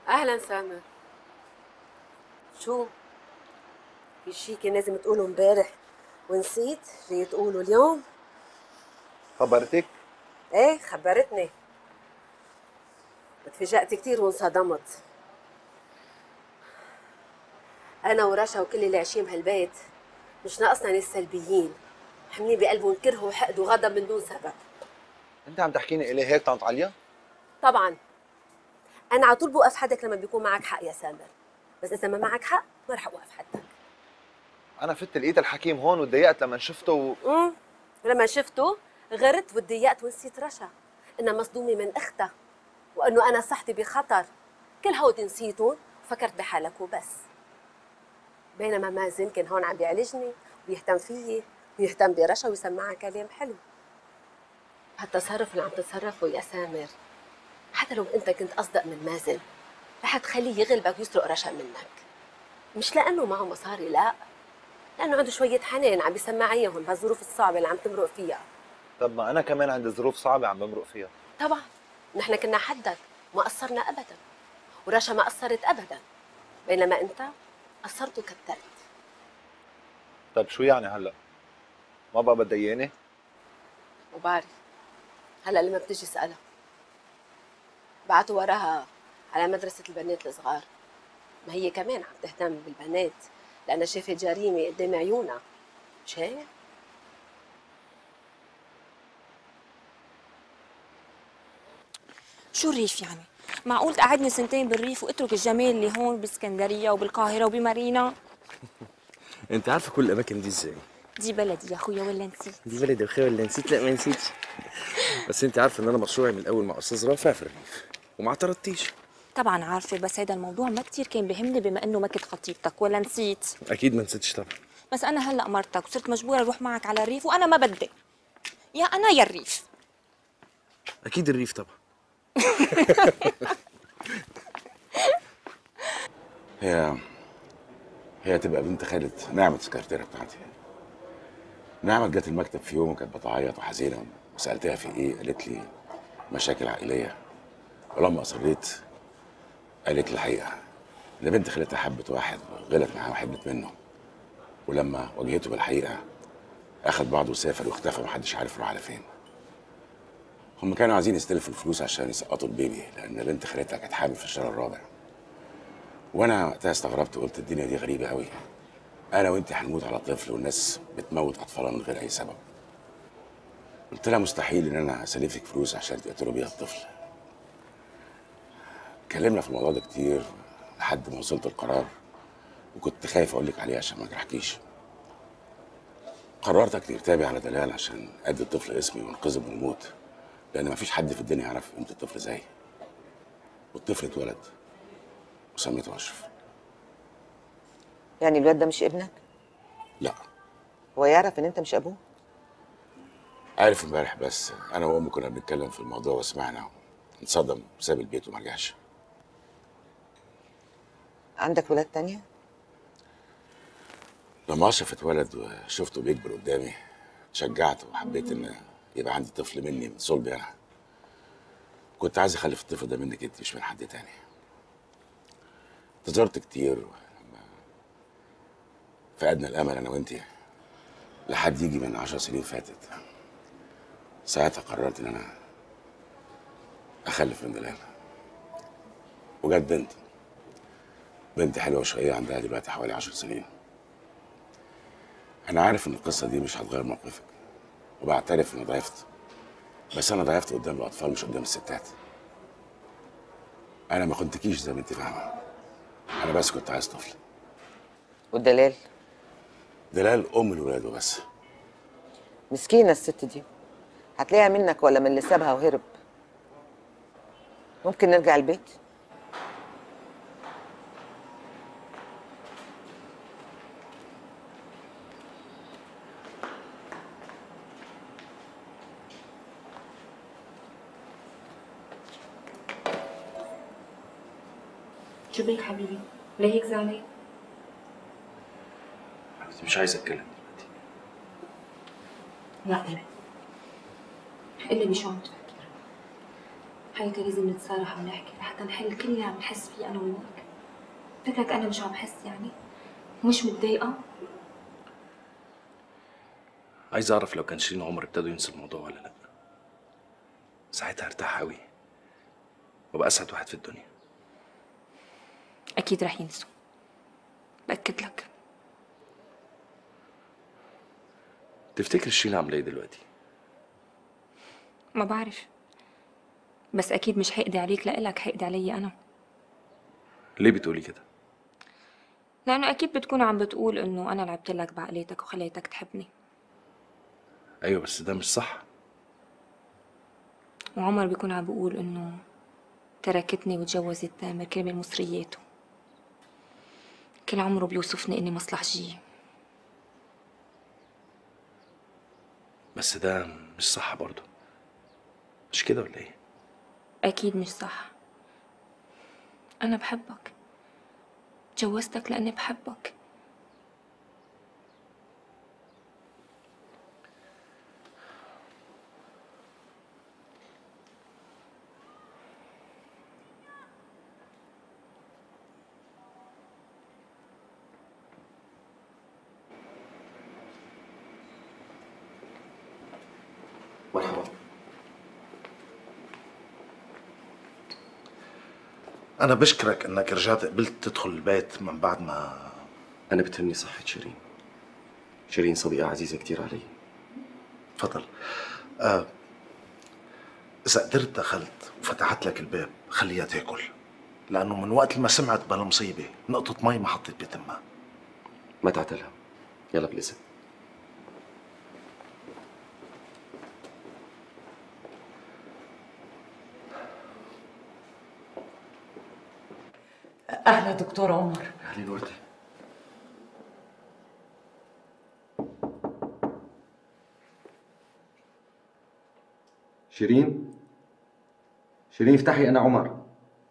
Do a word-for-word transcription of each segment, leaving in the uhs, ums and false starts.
اهلا سامر. شو في شي كان لازم تقوله امبارح ونسيت جاي تقوله اليوم؟ خبرتك؟ ايه خبرتني. اتفاجأت كتير وانصدمت. انا ورشا وكل اللي عايشين بهالبيت مش ناقصنا ناس سلبيين حاملين بقلبهم كره وحقد وغضب من دون سبب. انت عم تحكيني الي هيك طنط عليا؟ طبعا انا على طول بوقف حدك لما بيكون معك حق يا سامر، بس اذا ما معك حق ما رح اوقف حدك. انا فت لقيت الحكيم هون وتضايقت لما شفته و... امم لما شفته غرت وتضايقت ونسيت رشا انها مصدومه من اختها وانه انا صحتي بخطر. كل هودي نسيتهم وفكرت بحالك وبس. بينما مازن كان هون عم بيعالجني ويهتم فيي ويهتم برشا ويسمعها كلام حلو. هالتصرف اللي عم تتصرفه يا سامر حتى لو انت كنت اصدق من مازن رح تخليه يغلبك ويسرق رشا منك. مش لانه معه مصاري، لا، لانه عنده شويه حنان عم بيسمع اياهم بهالظروف الصعبه اللي عم تمرق فيها. طب ما انا كمان عندي ظروف صعبه عم بمرق فيها. طبعا نحن كنا حدك وما قصرنا ابدا، ورشا ما قصرت ابدا، بينما انت قصرت وكترت. طب شو يعني هلا؟ ما بقى بدها اياني؟ وبعرف هلا لما بتجي اسالها بعتوا وراها على مدرسه البنات الصغار، ما هي كمان عم تهتم بالبنات لانها شافت جريمه قدام عيونها، مش هيك؟ شو الريف يعني؟ معقول تقعدني سنتين بالريف واترك الجمال اللي هون باسكندريه وبالقاهره وبمارينا؟ انت عارفه كل الاماكن دي ازاي؟ دي بلدي يا اخويا ولا نسيت؟ دي بلدي يا اخويا ولا نسيت؟ لا ما نسيتش. بس انت عارفه ان انا مشروعي من الاول مع استاذ رافع في الريف وما اعترضتيش. طبعا عارفه، بس هذا الموضوع ما كثير كان بهمني بما انه ما كنت خطيبتك، ولا نسيت؟ اكيد ما نسيتش طبعا. بس انا هلا مرتك وصرت مجبوره اروح معك على الريف وانا ما بدي. يا انا يا الريف. اكيد الريف طبعا. هي هي تبقى بنت خالة نعمة السكرتيرة بتاعتي. نعمة جت المكتب في يوم وكانت بتعيط وحزينة، وسألتها في ايه؟ قالت لي مشاكل عائلية. ولما أصريت قالت لي الحقيقة إن بنت خالتها حبت واحد وغلط معاه وحبت منه، ولما واجهته بالحقيقة أخد بعضه وسافر واختفى ومحدش عارف راح على فين. هم كانوا عايزين يستلفوا الفلوس عشان يسقطوا البيبي لأن بنت خالتها كانت حامل في الشهر الرابع. وانا وقتها استغربت وقلت الدنيا دي غريبه قوي، انا وانت هنموت على طفل والناس بتموت اطفالها من غير اي سبب. قلت لها مستحيل ان انا اسلفك فلوس عشان تقتلوا بيها الطفل. اتكلمنا في الموضوع ده كتير لحد ما وصلت القرار، وكنت خايف اقول لك عليه عشان ما اجرحكيش. قررت اكتب كتابي على دلال عشان ادي الطفل اسمي وانقذه من الموت، لان مفيش حد في الدنيا يعرف قيمه الطفل زيي. والطفل اتولد وسميته اشرف. يعني الواد ده مش ابنك؟ لا. هو يعرف ان انت مش ابوه؟ عارف امبارح، بس انا وامي كنا بنتكلم في الموضوع وسمعنا، انصدم وساب البيت وما رجعش. عندك ولاد تانية؟ لما اشرف اتولد وشفته بيكبر قدامي اتشجعت وحبيت ان يبقى عندي طفل مني من صلبي انا. كنت عايز اخلف الطفل ده منك انت مش من حد تاني. انتظرت كتير فقدنا الامل انا وانتي لحد يجي من عشر سنين فاتت. ساعتها قررت ان انا اخلف من دلال، وجت بنت بنت حلوه وشقيه عندها دلوقتي حوالي عشر سنين. انا عارف ان القصه دي مش هتغير موقفك، وبعترف اني ضعفت، بس انا ضعفت قدام الاطفال مش قدام الستات. انا ما كنتكيش زي ما انت فاهمه، انا بس كنت عايز طفل. والدلال؟ دلال ام الولاد وبس. مسكينه الست دي، هتلاقيها منك ولا من اللي سابها وهرب. ممكن نرجع البيت؟ شو بك حبيبي؟ ليه هيك زعلان؟ بس مش عايز اتكلم دلوقتي. لا قلبي قلبي شو عم تفكر؟ حياتي لازم نتصارح ونحكي لحتى نحل كل اللي عم نحس فيه انا وياك. فكرك انا مش عم بحس يعني؟ مش متضايقه؟ عايز اعرف لو كان شيرين وعمر ابتدوا ينسوا الموضوع ولا لا. ساعتها ارتاح قوي وابقى اسعد واحد في الدنيا. اكيد رح ينسوا، باكد لك. تفتكر شيرين عامله ايه دلوقتي؟ ما بعرف، بس اكيد مش حقدي عليك لإلك، حقدي علي انا. ليه بتقولي كده؟ لانه اكيد بتكون عم بتقول انه انا لعبت لك بعقليتك وخليتك تحبني. ايوه بس ده مش صح. وعمر بيكون عم بيقول انه تركتني وتجوزت تامر كرمال مصرياته. كل عمره بيوصفني اني مصلحجية. بس ده مش صح برضه، مش كده ولا ايه؟ اكيد مش صح. انا بحبك، تجوزتك لاني بحبك. مرحبا. أنا بشكرك إنك رجعت قبلت تدخل البيت من بعد ما أنا بتهمني صحة شيرين. شيرين صديقة عزيزة كتير علي. تفضل. آه إذا قدرت دخلت وفتحت لك الباب خليها تاكل، لأنه من وقت ما سمعت بالمصيبة نقطة مي ما حطيت بتمها. ما تعتلها. يلا بالإذن. اهلا دكتور عمر. أهلين وردة. شيرين شيرين افتحي، أنا عمر.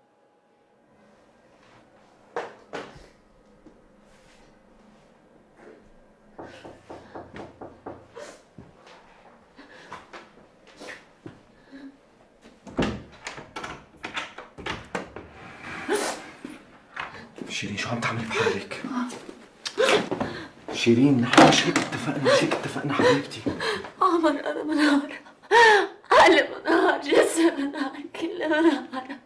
شيرين شو عم تعملي بحالك؟ شيرين نحن مش هيك اتفقنا، مش هيك اتفقنا حبيبتي. عمر أنا منهار، قلب منهار، جسم منهار، كله منهار.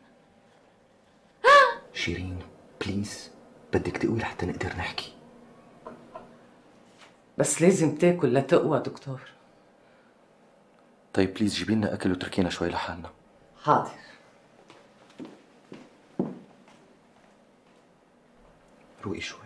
شيرين بليز بدك تقوي لحتى نقدر نحكي. بس لازم تاكل لتقوى دكتور. طيب بليز جيبي لنا أكل وتركينا شوي لحالنا. حاضر. روقي شوي.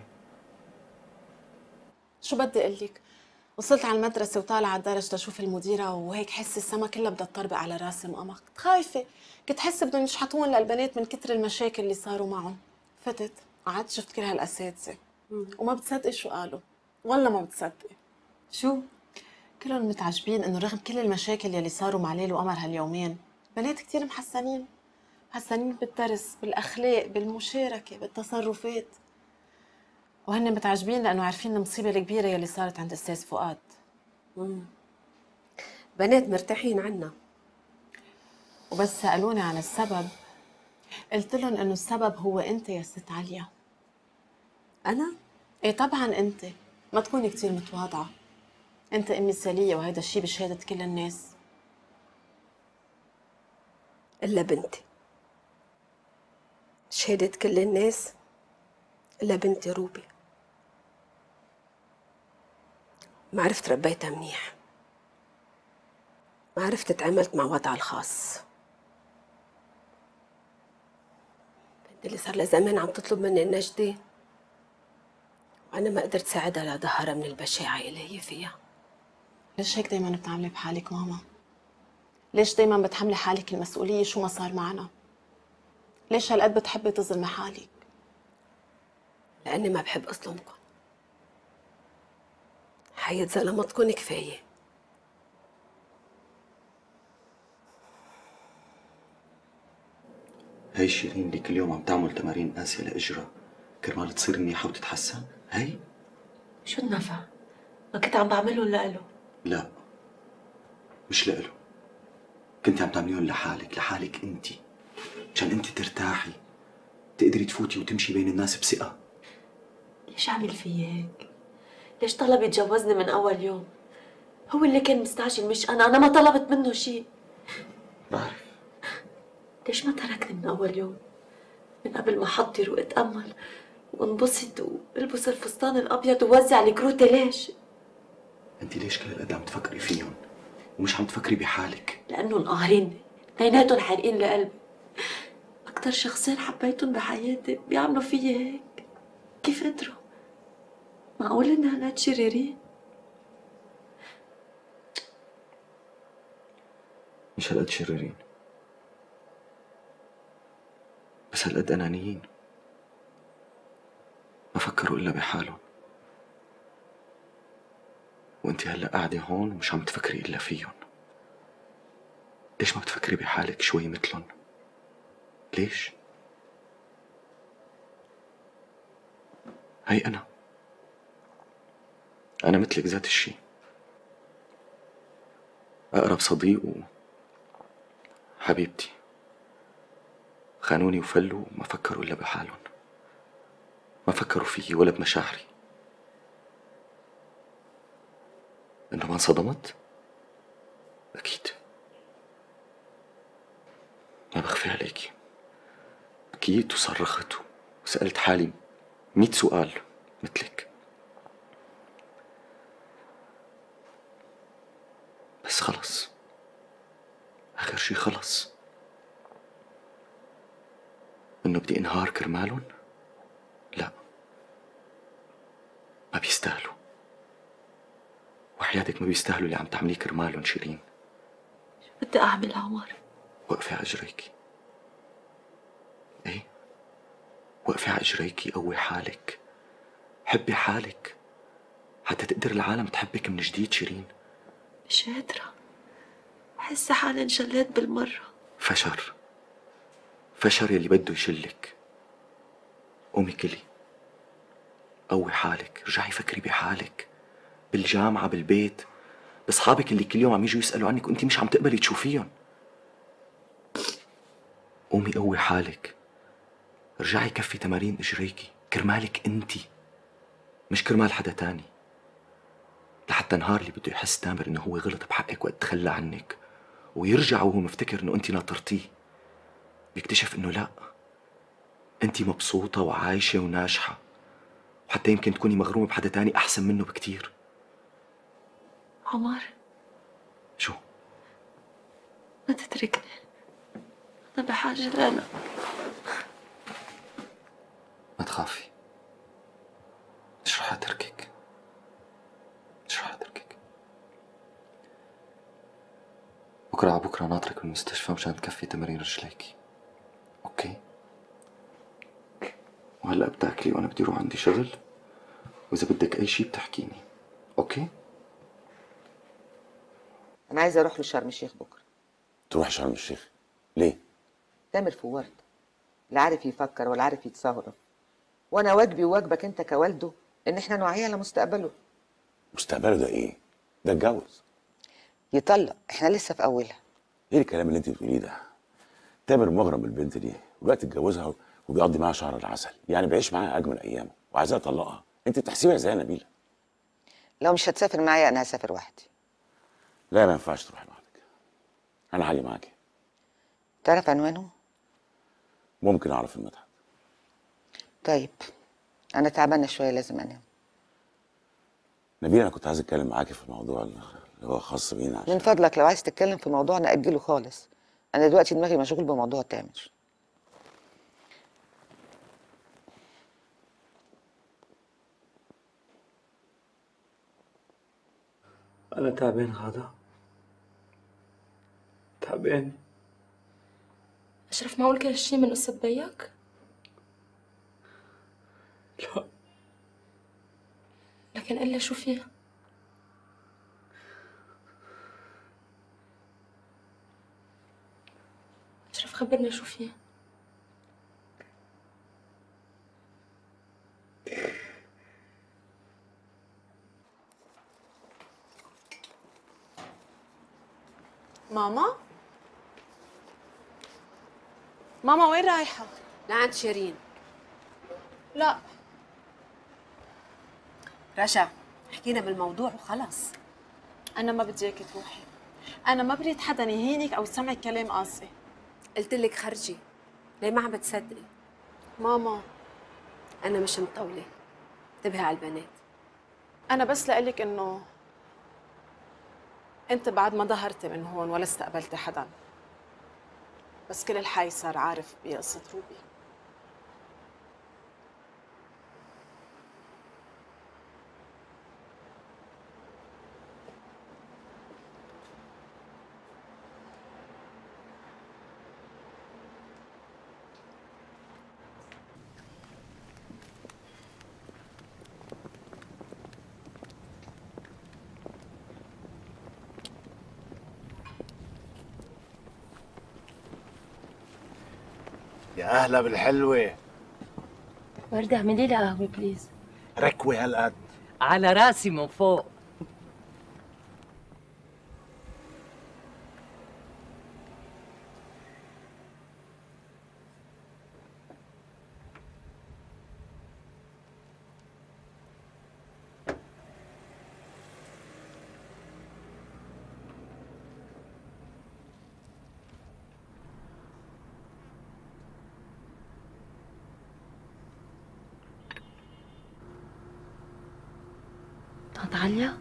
شو بدي اقول لك؟ وصلت على المدرسة وطالعة على الدرج لشوف المديرة وهيك حس السما كلها بدها تطربق على راسي مقامة، كنت خايفة، كنت حس بدهم يشحطون للبنات من كتر المشاكل اللي صاروا معهم. فتت قعدت شفت كل هالأساتذة وما بتصدقي شو قالوا، والله ما بتصدقي. شو؟ كلهم متعجبين انه رغم كل المشاكل يلي صاروا مع ليل وقمر هاليومين، بنات كتير محسنين، محسنين بالدرس، بالأخلاق، بالمشاركة، بالتصرفات. وهن متعجبين لأنه عارفين المصيبة الكبيرة يلي صارت عند أستاذ فؤاد. مم. بنات مرتاحين عنا. وبس سألوني عن السبب قلت لهم إنه السبب هو أنت يا ست عليا. أنا؟ إيه طبعاً أنت، ما تكوني كتير متواضعة. أنت أم مثالية وهيدا الشي بشهادة كل الناس. إلا بنتي، شهادة كل الناس إلا بنتي روبي. ما عرفت ربيتها منيح، ما عرفت تعاملت مع وضعها الخاص. بنتي اللي صار لها زمان عم تطلب مني النجدة، وأنا ما قدرت ساعدها لظهرها من البشاعة اللي هي فيها. ليش هيك دايماً بتعاملي بحالك ماما؟ ليش دايماً بتحملي حالك المسؤولية شو ما صار معنا؟ ليش هالقد بتحبي تظلمي حالك؟ لأني ما بحب أظلمكم. حياة ظلمتكم كفاية. هي شيرين اللي كل يوم عم تعمل تمارين قاسية لإجرها كرمال تصير منيحة وتتحسن؟ هي؟ شو النفع؟ ما كنت عم بعملهم لإله. لا مش لإله، كنت عم تعمليهم لحالك، لحالك انتي. مشان انت ترتاحي، تقدري تفوتي وتمشي بين الناس بثقة. ليش عمل في هيك؟ ليش طلب يتجوزني من أول يوم؟ هو اللي كان مستعجل مش أنا، أنا ما طلبت منه شيء. بعرف. ليش ما تركني من أول يوم؟ من قبل ما أحضر وأتأمل وانبسط والبس الفستان الأبيض ووزع الكروتة، ليش؟ انت ليش كل هالقد عم تفكري فيهم ومش عم تفكري بحالك؟ لأنهم قاهريني، اثنيناتهم حارقين لقلبي. أكتر شخصين حبيتهم بحياتي بيعملوا فيي هيك، كيف قدروا؟ معقول إن هالقد شريرين؟ مش هالقد شريرين، بس هالقد أنانيين، ما فكروا إلا بحالهم. وانت هلأ قاعدة هون ومش عم تفكري إلا فيهم. ليش ما بتفكري بحالك شوي مثلهم؟ ليش؟ هي أنا أنا مثلك ذات الشي، أقرب صديق وحبيبتي. خانوني وفلوا وما فكروا إلا بحالهم، ما فكروا فيي ولا بمشاعري. إنه ما انصدمت؟ أكيد، ما بخفي عليكي، بكيت وصرخت وسألت حالي مية سؤال مثلك. بس خلص، آخر شي خلص، إنه بدي انهار كرمالن؟ لا، ما بيستاهلوا، وحياتك ما بيستاهلوا اللي عم تعمليه كرمالن شيرين. شو بدي أعمل عمر؟ وقفي على اجريكي. ايه، وقفي على اجريكي، قوي حالك، حبي حالك حتى تقدر العالم تحبك من جديد شيرين. مش قادرة، بحس حالي انشليت بالمرة. فشر، فشر يلي بده يشلك. قومي كلي، قوي حالك، رجعي فكري بحالك، بالجامعة، بالبيت، بأصحابك اللي كل يوم عم يجوا يسألوا عنك وانتي مش عم تقبلي تشوفيهم. قومي قوي حالك، رجعي كفي تمارين اجريكي كرمالك انتي، مش كرمال حدا تاني. لحتى نهار اللي بده يحس تامر انه هو غلط بحقك وقت تخلى عنك ويرجع وهو مفتكر انه انتي ناطرتيه، بيكتشف انه لا، انتي مبسوطة وعايشة وناجحة، وحتى يمكن تكوني مغرومة بحدا تاني احسن منه بكتير. عمر، شو؟ ما تتركني، أنا بحاجة لأنا. ما تخافي، مش رح اتركك، مش رح اتركك. بكره على بكره ناطرك بالمستشفى مشان تكفي تمارين رجليكي، اوكي؟ وهلا بتاكلي وانا بدي اروح عندي شغل، واذا بدك اي شيء بتحكيني، اوكي؟ انا عايزه اروح لشرم الشيخ بكره. تروح شرم الشيخ ليه؟ تامر فورد، لا عارف يفكر ولا عارف يتصرف، وانا واجبي وواجبك انت كوالده ان احنا نوعيه على مستقبله. مستقبله ده ايه؟ ده اتجوز، يطلق، احنا لسه في اولها. ايه الكلام اللي انت بتقوليه ده؟ تامر مغرم بالبنت دي ودلوقتي اتجوزها وبيقضي معاها شهر العسل، يعني بيعيش معاها اجمل ايامه وعايزاها تطلقها. انت بتحسبها ازاي يا نبيله؟ لو مش هتسافر معايا انا هسافر وحدي. لا، ما ينفعش تروحي لوحدك، انا هاجي معاكي. تعرف عنوانه؟ ممكن اعرف المتحف. طيب، انا تعبانه شويه لازم انام. نبيله، انا كنت عايز اتكلم معاكي في الموضوع اللي هو خاص بينا. عشان من فضلك لو عايز تتكلم في موضوع نأجله خالص، انا دلوقتي دماغي مشغول بموضوع تامر. أنا تعبان غادة، تعبان. أشرف، معقول كل هالشي من قصة بيك؟ لا، لكن قلي شو فيها؟ أشرف خبرني شو فيها. ماما؟ ماما وين رايحة؟ لعند شيرين. لا رشا، حكينا بالموضوع وخلص. أنا ما بدي إياكي تروحي. أنا ما بريد حدا يهينك أو يسمعك كلام قاسي. قلت لك خرجي، ليه ما عم بتصدقي؟ ماما أنا مش مطولة، انتبهي على البنات. أنا بس لقلك إنه أنت بعد ما ظهرتي من هون ولا استقبلتي حدا، بس كل الحي صار عارف بقصة روبي. يا اهلا بالحلوه. وردة اعملي لي قهوة بليز. ركوه هالقد. على راسي من فوق. طنط عليا؟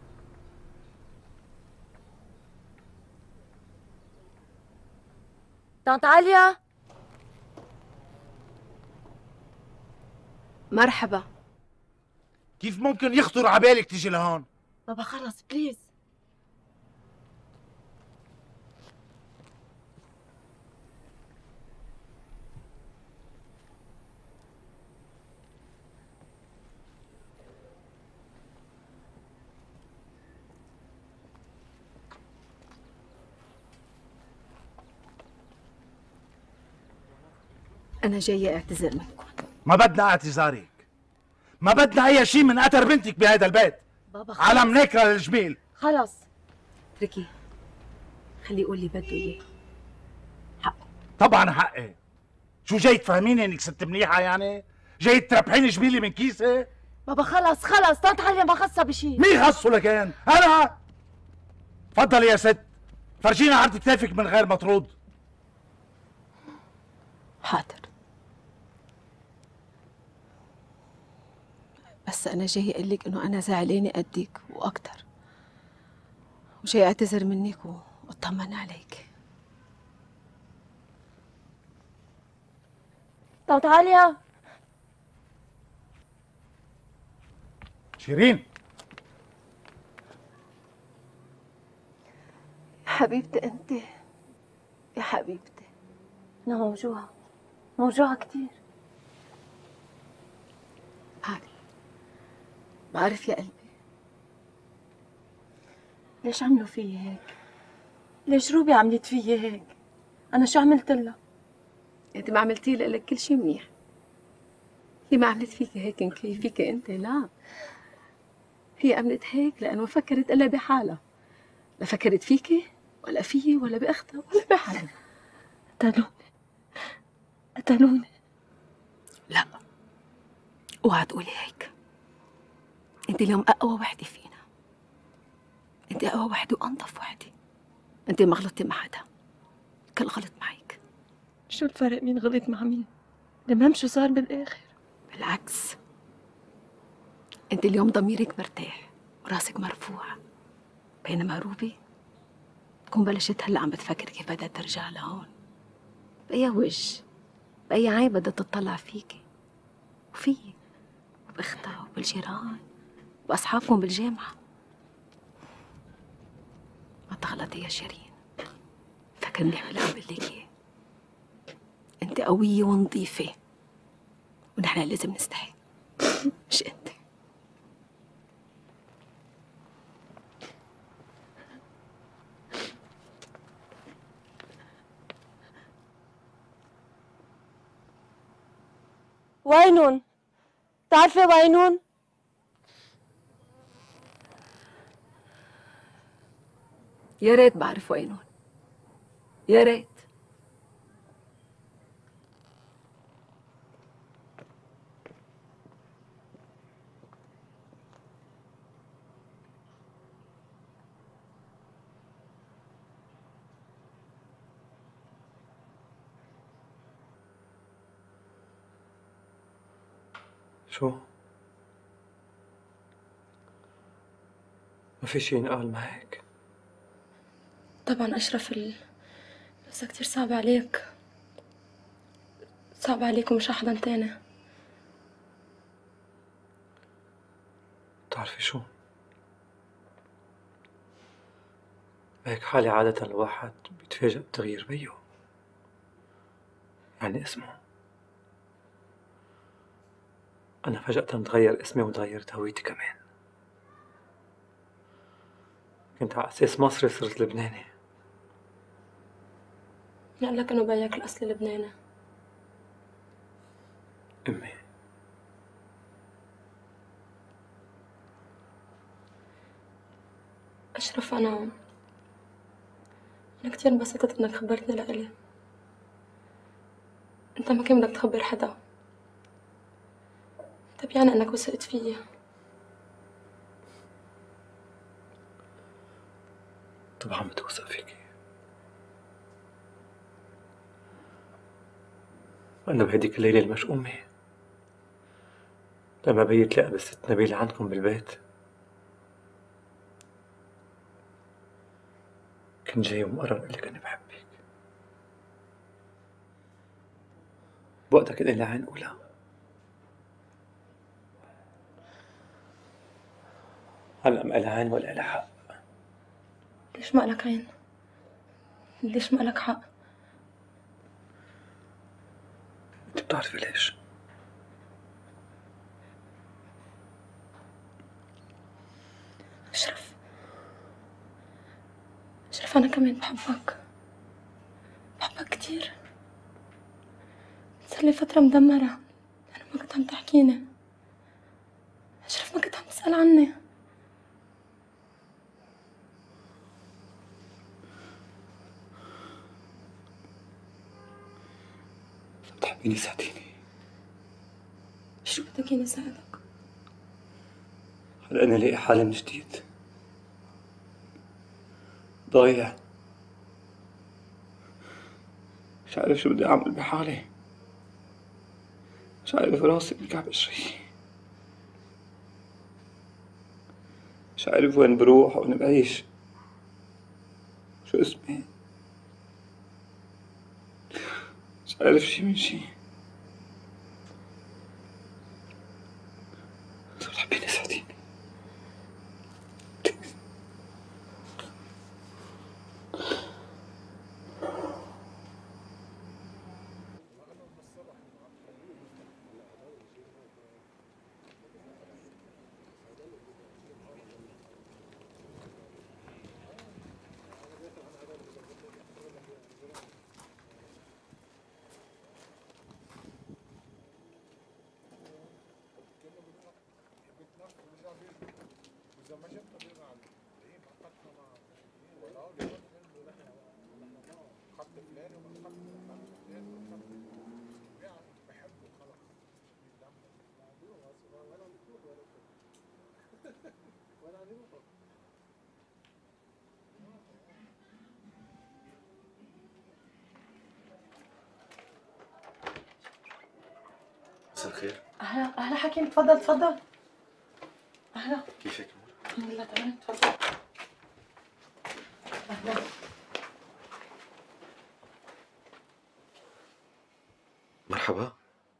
طنط عليا؟ مرحبا. كيف ممكن يخطر على بالك تيجي لهون؟ بابا خلص بليز. أنا جاية أعتذر منكم. ما بدنا اعتذارك، ما بدنا اي شيء من اثر بنتك بهذا البيت. بابا خلص. على مناكرة للجميل. خلص. اتركي، خليه يقول لي بده إياه. حقه. طبعا حقي. شو جاي تفهميني انك ست منيحة يعني؟ جاي تربحيني جميلي من كيسي؟ بابا خلص خلص، طنط عليا ما خصها بشيء. مين خصه لكان؟ أنا؟ تفضلي يا ست، فرجينا عرض كتافك من غير مطرود. حاضر، بس أنا جاي أقول لك إنه أنا زعلانة قدك وأكتر، وجاي أعتذر منك وأطمن عليك. طنط عليا. شيرين. يا حبيبتي أنت، يا حبيبتي. أنا موجوعة، موجوعة كتير. بعرف، بعرف يا قلبي. ليش عملوا فيي هيك؟ ليش روبي عملت فيي هيك؟ أنا شو عملت لها؟ أنت ما عملتي لك كل شيء منيح. هي ما عملت فيك هيك نكي فيك أنت، لا. هي عملت هيك لأنه فكرت إلا بحالها، لا فكرت فيكي ولا فيي ولا بأختها ولا بحالها. قتلوني، قتلوني. لا، اوعى تقولي هيك. انت اليوم اقوى وحده فينا، انت اقوى وحده وانظف وحده. انت ما غلطتي مع حدا، كل غلط معك. شو الفرق مين غلط مع مين؟ المهم شو صار بالاخر. بالعكس، انت اليوم ضميرك مرتاح وراسك مرفوع، بينما روبي تكون بلشت هلا عم بتفكر كيف بدها ترجع لهون، بأي وجه بأي عين بدها تطلع فيكي وفيي وبأختها وبالجيران وبأصحابكم بالجامعة. ما تغلطي يا شيرين، فكر منيح باللي عم بقول لك اياه. انت قوية ونظيفة ونحن لازم نستحي، مش انت. وينون؟ بتعرفي وينون؟ يا ريت بعرف وينون، يا ريت. شو؟ ما في شي ينقال ما هيك؟ طبعا أشرف ال... بس كتير صعب عليك، صعب عليك ومش حدا تاني. بتعرفي شو؟ بهيك حالي عادة الواحد بيتفاجأ بتغيير بيه، يعني اسمه. أنا فجأة تغير اسمي وتغيرت هويتي كمان. كنت على أساس مصري صرت لبناني. قال لك إنه بيك الأصل لبناني. أمي أشرف، أنا أنا كتير انبسطت إنك خبرتني لإلي. أنت ما كان بدك تخبر حدا، طب يعني إنك وثقت فيي. طبعا بتوثق فيكي. أنا بهديك الليلة المشؤومة لما بيت لقى بالست نبيلة عندكم بالبيت، كنت جاي ومقرر أقول إني بحبك. بوقتها كان لي عين أولى. هلا ما لها عين ولا لها حق. ليش ما لك عين؟ ليش ما لك حق؟ أنت بتعرفي ليش؟ أشرف، أشرف أنا كمان بحبك، بحبك كتير. صار لي فترة مدمرة، أنا ما كنت عم تحكيني. أشرف ما كنت عم تسأل عني. بتحبيني ساعديني. شو بدك إياني ساعدك؟ هلا أنا لاقي حالي من جديد، ضايع، مش عارف شو بدي أعمل بحالي، مش عارف راسي بكعب قشري، مش عارف وين بروح وين بعيش، شو اسمي، مش عارف شي من شي. إذا بتحبيني ساعديني. مساء الخير. اهلا اهلا حكيم، تفضل تفضل. اهلا. كيفك؟ الحمد لله تمام، تفضل. اهلا. مرحبا.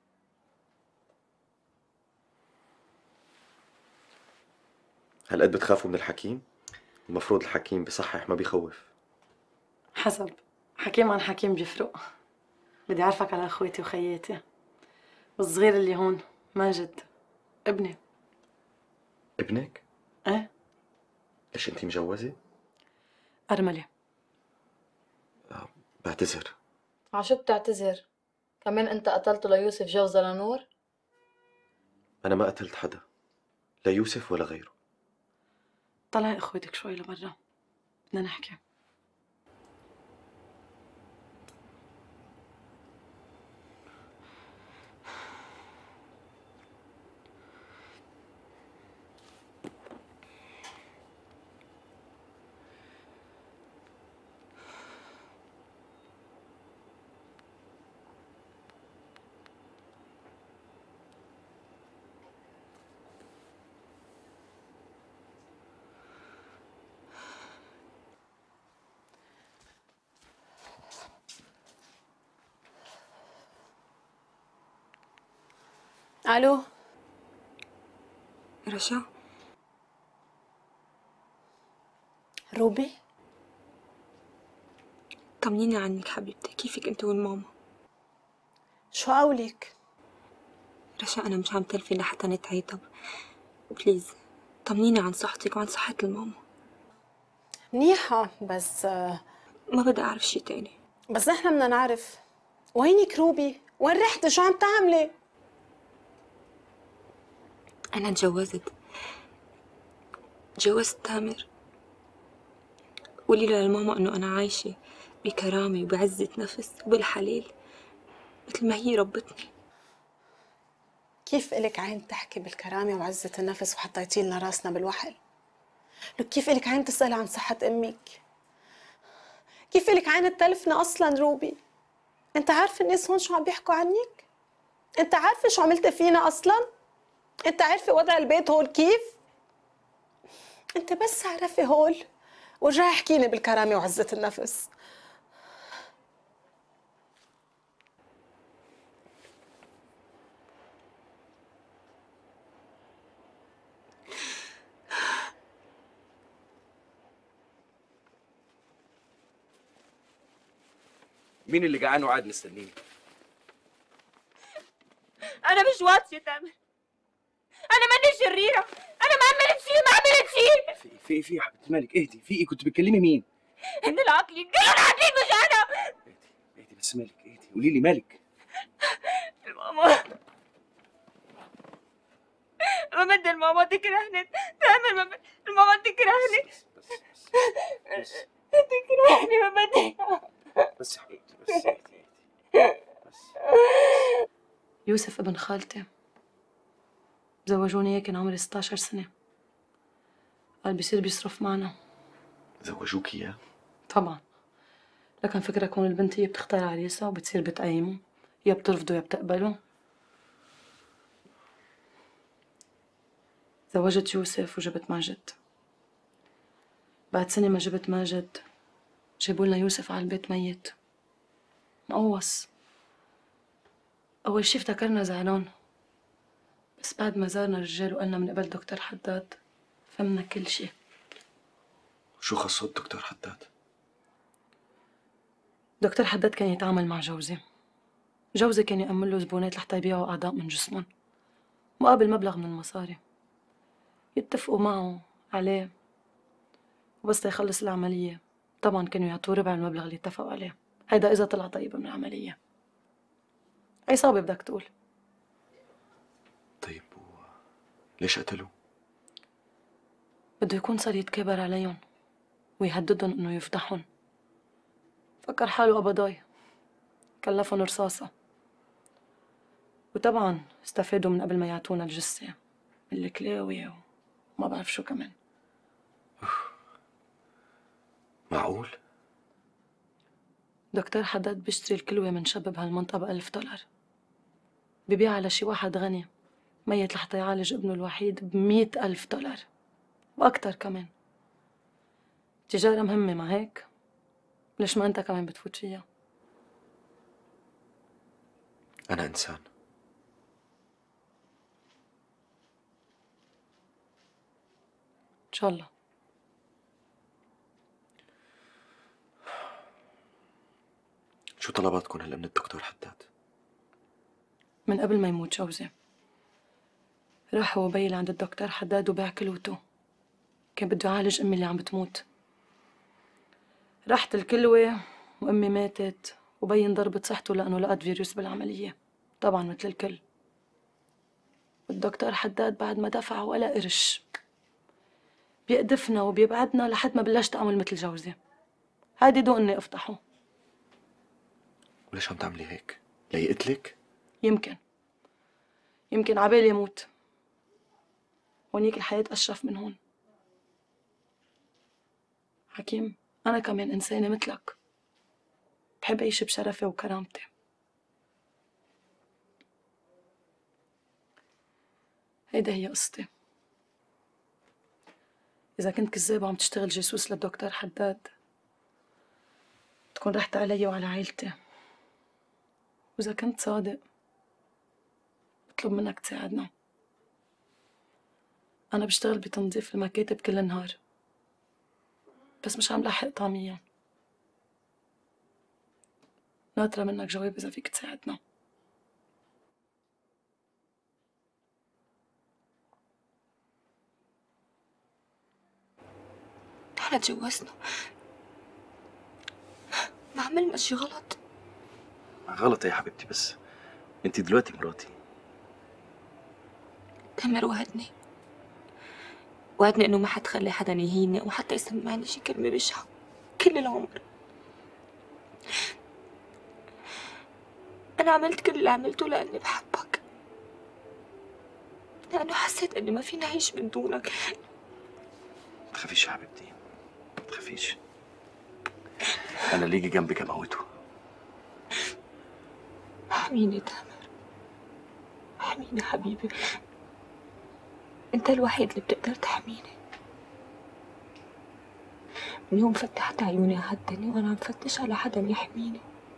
هالقد بتخافوا من الحكيم؟ المفروض الحكيم بصحح ما بيخوف. حسب، حكيم عن حكيم بيفرق. بدي اعرفك على اخواتي وخياتي، والصغير اللي هون ماجد ابني. ابنك؟ ايه. ليش انتي مجوزة؟ أرملة. آه، بعتذر. عشو بتعتذر؟ كمان انت قتلته ليوسف جوزة لنور؟ أنا ما قتلت حدا، لا يوسف ولا غيره. طلعي اخواتك شوي لبرا، بدنا نحكي. الو رشا، روبي، طمنيني عنك حبيبتي، كيفك انت والماما؟ شو قولك؟ رشا أنا مش عم تلفي لحتى نتعاتب، بليز طمنيني عن صحتك وعن صحة الماما. منيحة بس ما بدي أعرف شي تاني. بس نحن بدنا نعرف وينك روبي؟ وين رحتي؟ شو عم تعملي؟ أنا تجوزت تجوزت تامر، قولي للماما إنه أنا عايشة بكرامة وبعزة نفس وبالحلال مثل ما هي ربتني. كيف إلك عين تحكي بالكرامة وعزة النفس وحطيتي لنا راسنا بالوحل؟ لك كيف إلك عين تسألي عن صحة أمك؟ كيف إلك عين تلفنا أصلا روبي؟ أنت عارفة الناس هون شو عم بيحكوا عنك؟ أنت عارفة شو عملتي فينا أصلا؟ أنت عارفة وضع البيت هون كيف؟ أنت بس عرفي هول ورجعي احكيني بالكرامة وعزة النفس. مين اللي جعان وقاعد مستنيني؟ أنا مش واطية تامر، أنا ماني شريرة، أنا ما عملت شيء، ما عملت شيء. في في ايه في يا حبيبتي مالك؟ اهدي، في ايه؟ كنت بتكلمي مين؟ هن العاقلين، كلهم العاقلين مش أنا. اهدي بس، مالك؟ اهدي قولي لي مالك. الماما ماما الماما تكرهني تامر، ماما الماما تكرهني تكرهني ما بدي. بس يا حبيبتي بس اهدي اهدي بس. يوسف ابن خالتي زوجوني اياه كان عمري ستة عشر سنة. قال بيصير بيصرف معنا. زوجوك اياه؟ طبعا، لكن فكرة كون البنت هي بتختار عريسها وبتصير بتقيمه، يا بترفضه يا بتقبله. زوجت يوسف وجبت ماجد. بعد سنة ما جبت ماجد جابوا لنا يوسف على البيت ميت مقوص. أول شي افتكرنا زعلان، بس بعد ما زارنا الرجال وقالنا من قبل دكتور حداد فهمنا كل شي. شو خصه الدكتور حداد؟ دكتور حداد كان يتعامل مع جوزي. جوزي كان يأمن له زبونات لحتى يبيعوا أعضاء من جسمهم مقابل مبلغ من المصاري. يتفقوا معه عليه وبس يخلص العملية طبعا كانوا يعطوه ربع المبلغ اللي اتفقوا عليه. هيدا إذا طلع طيب من العملية. عصابة بدك تقول. طيب و ليش قتلوه؟ بده يكون صار يتكابر عليهم ويهددهم انه يفضحهم. فكر حاله قبضاي، كلفهم رصاصة، وطبعا استفادوا من قبل ما يعطونا الجثة من الكلاوي وما بعرف شو كمان. معقول؟ دكتور حداد بيشتري الكلوة من شاب بهالمنطقة بألف دولار، ببيعها لشي واحد غني ميت لحتى يعالج ابنه الوحيد بمئة ألف دولار وأكتر كمان. تجارة مهمة، ما هيك؟ ليش ما أنت كمان بتفوت فيها؟ أنا إنسان. إن شاء الله. شو طلباتكم هلا من الدكتور حداد؟ من قبل ما يموت جوزي راح هو بي لعند الدكتور حداد وباع كلوته. كان بده يعالج أمي اللي عم بتموت. رحت الكلوة وأمي ماتت وبي انضرب بصحته لأنه لقت فيروس بالعملية طبعا مثل الكل. والدكتور حداد بعد ما دفع ولا قرش بيقدفنا وبيبعدنا لحد ما بلشت أعمل مثل جوزي. هادي دو إني أفضحه. وليش عم تعملي هيك؟ ليقتلك؟ يمكن يمكن عبالي يموت. هونيك الحياة أشرف من هون. حكيم، أنا كمان إنسانة مثلك، بحب أعيش بشرفي وكرامتي. هيدا هي قصتي. إذا كنت كذاب وعم تشتغل جاسوس للدكتور حداد تكون رحت علي وعلى عائلتي، وإذا كنت صادق بطلب منك تساعدنا. أنا بشتغل بتنظيف المكاتب كل النهار، بس مش عم لاحق طعميا. ناطرة منك جواب إذا فيك تساعدنا. نحن تجوزنا، ما عملنا شي غلط. غلط يا حبيبتي، بس انت دلوقتي مراتي. تامر وعدني وعدني انه ما حتخلي حدا يهيني او حتى يسمعني شي كلمة بشعة كل العمر. انا عملت كل اللي عملته لاني بحبك، لانه حسيت اني ما فيني اعيش من دونك. ما تخافيش يا حبيبتي، ما تخافيش، انا اللي يجي جنبك اموته. احميني تامر، احميني حبيبي، انت الوحيد اللي بتقدر تحميني. من يوم فتحت عيوني على الدنيا وانا عم فتش على حدا يحميني.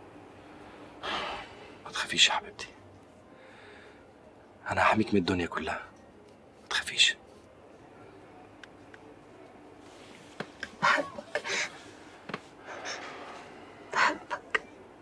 ما تخافيش يا حبيبتي، انا هحميك من الدنيا كلها، ما تخافيش. بحبك بحبك.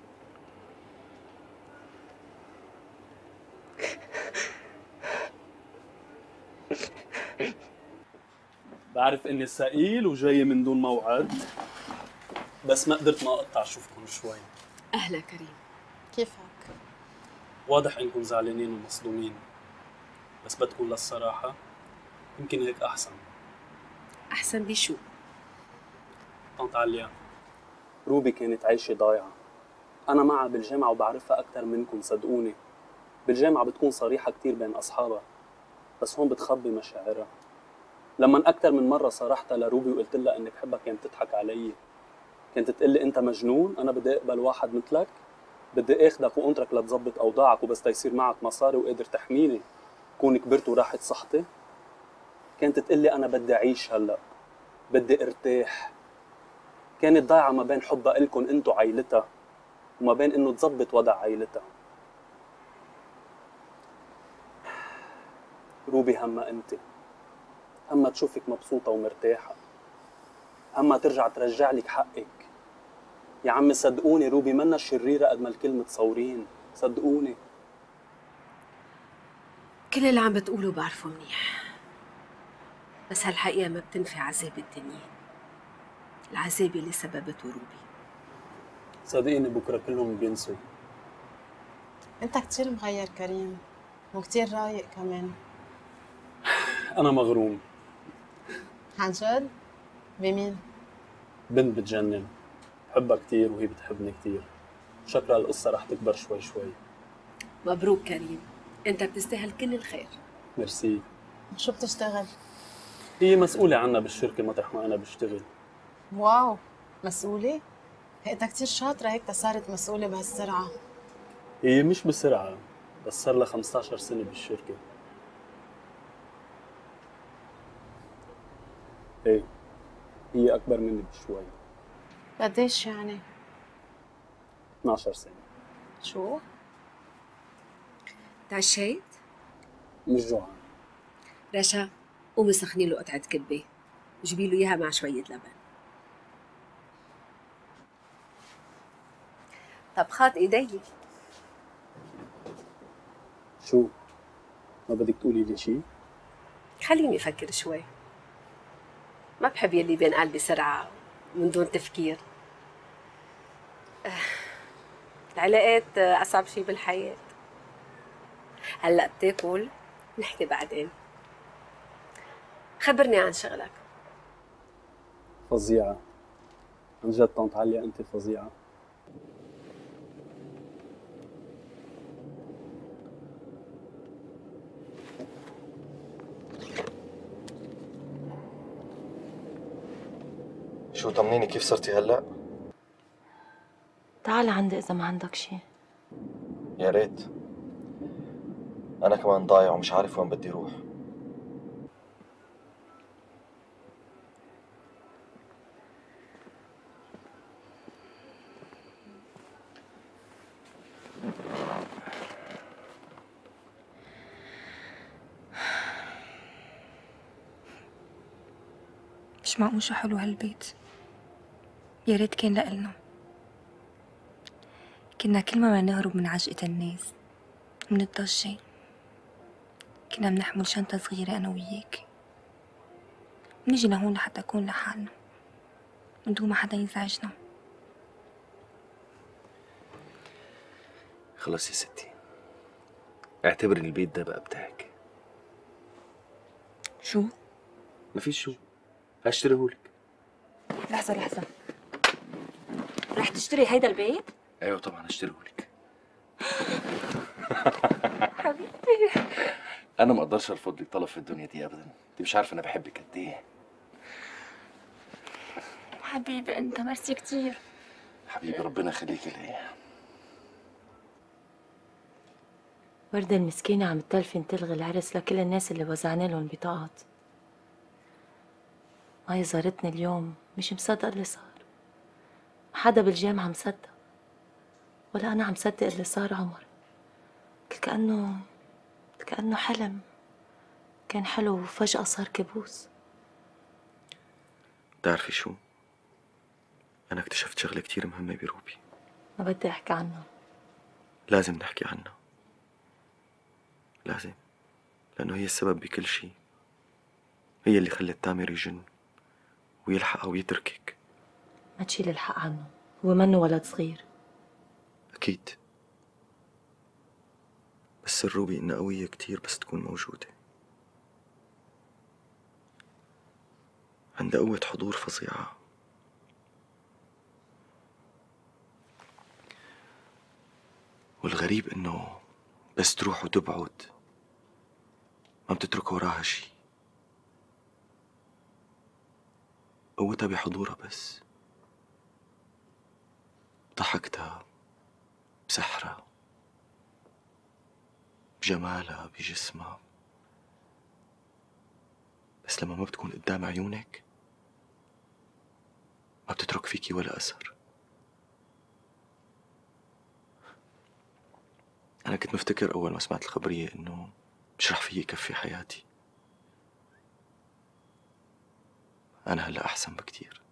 بعرف اني ثقيل وجاي من دون موعد، بس ما قدرت ما اقطع اشوفكم شوي. اهلا كريم. كيفك؟ واضح انكم زعلانين ومصدومين، بس بدكم للصراحة يمكن هيك احسن. احسن بشو؟ طنط عليا، روبي كانت عايشة ضايعة. انا معها بالجامعة وبعرفها اكثر منكم، صدقوني. بالجامعة بتكون صريحة كتير بين اصحابها، بس هون بتخبي مشاعرها. لما اكثر من مرة صرحتها لروبي وقلت لها اني بحبها كانت تضحك علي. كانت تقول لي انت مجنون، انا بدي اقبل واحد مثلك، بدي اخذك وانطرك لتظبط اوضاعك وبس تيصير معك مصاري وقادر تحميني كون كبرت وراحت صحتي. كانت تقول لي انا بدي اعيش هلا، بدي ارتاح. كانت ضايعه ما بين حبها الكم انتو عائلتها وما بين انه تظبط وضع عائلتها. روبي همها انت، همها تشوفك مبسوطه ومرتاحه، همها ترجع ترجع لك حقك. يا عمي صدقوني روبي منا شريره قد ما الكل متصورين، صدقوني. كل اللي عم بتقوله بعرفه منيح، بس هالحقيقة ما بتنفي عذاب الدنيا، العذاب اللي سببته روبي. صدقيني بكره كلهم بينسوا. انت كتير مغير كريم، وكتير رايق كمان. انا مغروم. عن جد؟ بمين؟ بنت بتجنن، بحبها كتير وهي بتحبني كتير. شكرا القصة رح تكبر شوي شوي. مبروك كريم، انت بتستاهل كل الخير. ميرسي. شو بتشتغل؟ هي مسؤولة عنا بالشركة مطرح ما أنا بشتغل. واو، مسؤولة؟ انت كتير شاطرة هيك صارت مسؤولة بهالسرعة. هي مش بسرعة، بس صار لها خمسة عشر سنة بالشركة. ايه، هي أكبر مني بشوي. قديش يعني؟ اثنعش سنة. شو؟ تعشيت؟ مش جوعان. رشا، قومي سخني له قطعة كبة، جيبي له إياها مع شوية لبن. طبخات إيدي. شو؟ ما بدك تقولي لي شي؟ خليني أفكر شوي. ما بحب يلي بينقال بسرعة من دون تفكير. العلاقات أصعب شي بالحياة. هلأ بتاكل، نحكي بعدين. خبرني عن شغلك. فظيعة. عن جد طنط عليا أنت فظيعة. شو طمنيني كيف صرتي هلا؟ تعال عندي إذا ما عندك شي. يا ريت. أنا كمان ضايع ومش عارف وين بدي روح. مش معقول شو حلو هالبيت. يا ريت كان لإلنا. كنا كل ما نهرب من عجقة الناس، من الضجة، كنا بنحمل شنطة صغيرة أنا وياك، بنيجي لهون لحتى نكون لحالنا من دون ما حدا يزعجنا. خلاص يا ستي، اعتبري البيت ده بقى بتاعك. شو؟ مفيش شو، هشتريهولك. لحظة لحظة، رح تشتري هيدا البيت؟ ايوه طبعا هشتريهولك. حبيبي انا ما اقدرش ارفض لك طلب في الدنيا دي ابدا، انت مش عارفه انا بحبك قد ايه. حبيبي انت، ميرسي كتير. حبيبي ربنا يخليكي ليا. وردة المسكينة عم تلفن تلغي العرس لكل الناس اللي وزعنا لهم بطاقات. ماي زارتني اليوم مش مصدق اللي صار. ما حدا بالجامعة مصدق، ولا أنا عم صدق اللي صار. عمر كأنه كأنه حلم كان حلو وفجأة صار كابوس. بتعرفي شو؟ أنا اكتشفت شغلة كتير مهمة بروبي. ما بدي أحكي عنها. لازم نحكي عنها، لازم، لأنه هي السبب بكل شي. هي اللي خلت تامر يجن ويلحق أو يتركك. ما تشيل الحق عنه، هو منه ولد صغير. أكيد، بس الروبي إنها قوية كتير بس تكون موجودة. عندها قوة حضور فظيعة. والغريب إنه بس تروح وتبعد ما بتترك وراها شي. قوتها بحضورها بس، ضحكتها، بسحرها، بجمالها، بجسمها. بس لما ما بتكون قدام عيونك ما بتترك فيكي ولا أثر. أنا كنت مفتكر أول ما سمعت الخبرية إنه مش رح فيي يكفي حياتي. أنا هلأ أحسن بكتير.